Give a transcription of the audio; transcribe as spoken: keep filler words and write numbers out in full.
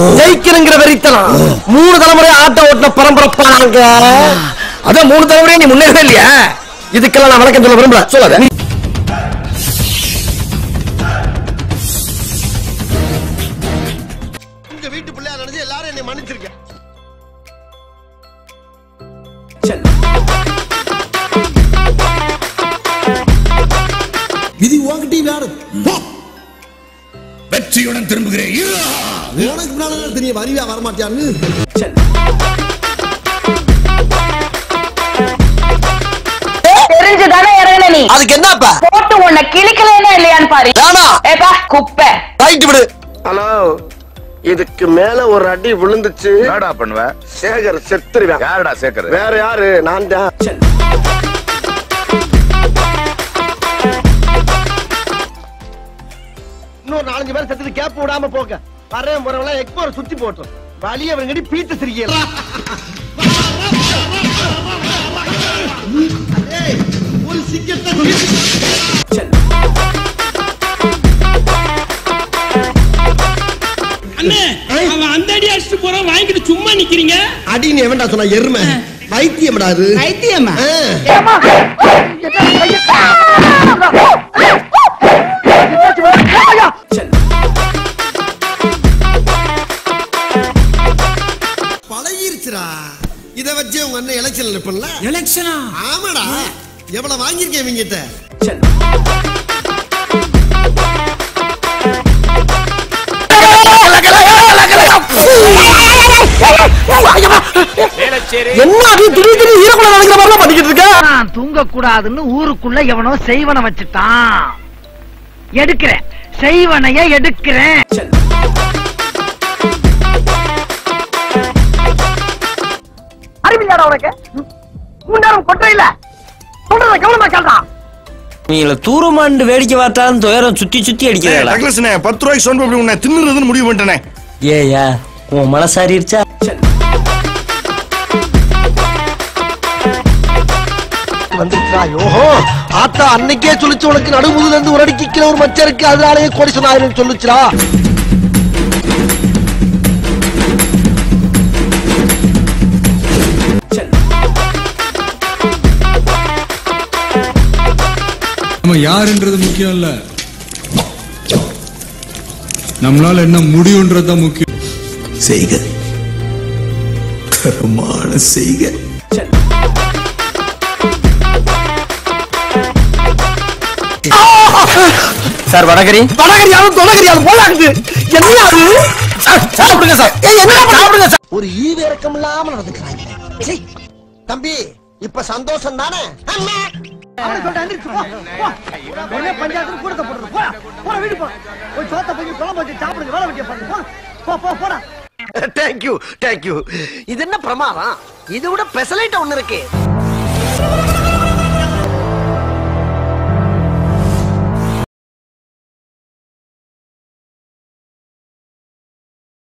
ஜெயிக்கிறங்கிற வெறித்தனம் மூணு தலைமுறை ஆட்ட ஓட்டின பரம்பரப்பாங்க. அதான் மூணு தலைமுறையே நீ முன்னேறவே இல்லையா? இதுக்கெல்லாம் நான் வணக்கம் சொல்ல விரும்பல. சொல்லாத. உங்க வீட்டு பிள்ளையா நினைச்சு எல்லாரும் என்னை மன்னிச்சிருக்கேன். இது உங்ககிட்ட யாரு வெற்றியுடன் திரும்புகிறேன். உனக்கு முன்னால தெரிய வரியா வரமாட்டியான்னு தெரிஞ்சுதானே இறங்குன நீ. அதுக்கு என்னப்பா போட்டு உன்னை கிளிக்கலன்னா இல்லையான்னு பாரு. ஏப்பா குப்பை. ரைட் விடு. ஹலோ, இதுக்கு மேல ஒரு அடி விழுந்துச்சு என்னடா பண்ணுவ? சேகர் செத்துருவேன். யாருடா சேகர்? வேற யாரு? நான் தான். இன்னொரு நாலஞ்சு பேர் செத்துட்டு கேப் விடாம போக வரேன் முறைவெல்லாம் எக்ஸ்போர் சுத்தி போட்டோம். வழிய அவங்கடி பீத்து சிரிக்கலாம். ஒரு சிக்கெட்டை அண்ணே, அவன் அந்த அடி அடிச்சிட்டு போறான், வாங்கிட்டு சும்மா நிக்கிறீங்க. அடின்னு எவன்டா சொன்னா? எருமை. வைத்தியம்டா அது. வைத்தியமா? பழகிருச்சுடா. இத வச்சு உங்க அண்ணன் எலெக்ஷன்ல நிப்பல. எலெக்ஷனா? ஆமாடா. எவ்வளவு வாங்கிருக்கேன் இவங்கிட்ட. தூங்க கூடாதுன்னு ஊருக்குள்ள எவனோ செய்வன வச்சுட்டான். எடுக்கிறேன், செய்வனைய எடுக்கிறேன். அறிவில்லாட உனக்கு முன்னேறம் கொட்டையில சொல்றத கவனமா கேள்றா. நீங்கள தூரமாண்டு வேடிக்கை பார்த்தாலும் துயரம் சுத்தி சுத்தி அடிக்கிறீங்களா? டக்ளஸ்னே பத்து ரூபாய்க்கு சொன்ன அப்படி உன்னை தின்னுறதுன்னு முடிவு பண்ணிட்டேனே. ஏயா உன் மனசாரிருச்சா? வந்துருச்சா? யோஹோ, ஆத்தா அன்னைக்கே சொல்லிச்சு உனக்கு நடுமுதுல இருந்து ஒரு அடிக்கு கீழே ஒரு மச்சம் இருக்கு, அதனாலேயே கோடி சொன்னாயிரம் சொல்லுச்சுடா. நம்ம யாருன்றது முக்கியம் இல்ல, நம்மளால என்ன முடியும்ன்றது முக்கியம். செய்க கரமான செய்க. சார் வடகரி வடகரியாலும் தொடகரியாலும் போலாகுது. என்ன அது? சாப்பிடுங்க சார். என்ன சாப்பிடுங்க சார். ஒரு ஈவு இறக்கம் இல்லாம நடந்துக்கிறாங்க. தம்பி இப்ப சந்தோஷம் தானே? Thank you thank you. இது என்ன பிரமாதம்? இது விட பெசலைட் ஒண்ணு இருக்கு.